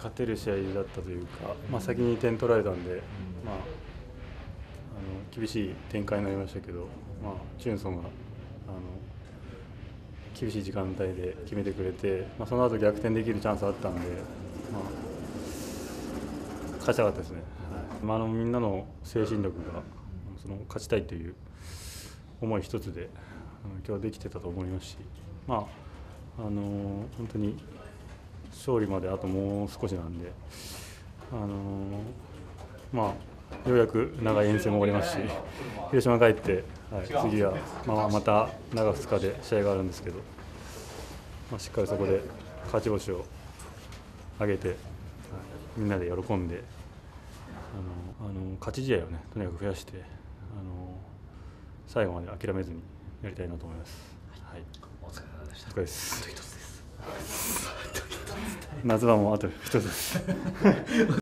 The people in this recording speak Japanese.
勝てる試合だったというか、先に点取られたんで、厳しい展開になりましたけど、チュンソンが厳しい時間帯で決めてくれて、その後逆転できるチャンスあったんで、勝ちたかったですね。みんなの精神力が勝ちたいという思い一つで今日はできてたと思いますし、本当に勝利まであともう少しなんで、ようやく長い遠征も終わりますし、広島帰って、次は、また中2日で試合があるんですけど、しっかりそこで勝ち星を挙げて、みんなで喜んで、勝ち試合をね、とにかく増やして、最後まで諦めずにやりたいなと思います。はい、 お疲れ様でした。 お疲れです。 あと一つです。 夏場もあと一つです。